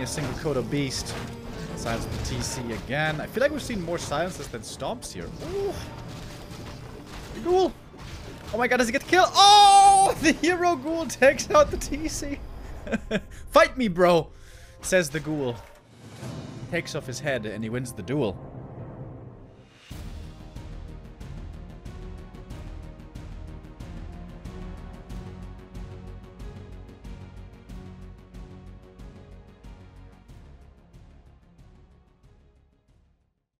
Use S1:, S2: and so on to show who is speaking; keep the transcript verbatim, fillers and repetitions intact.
S1: a single Kodo beast. Silence the T C again. I feel like we've seen more silences than stomps here. Ooh. The ghoul. Oh my god, does he get the kill? Oh! The hero ghoul takes out the T C. Fight me, bro, says the ghoul. Takes off his head and he wins the duel.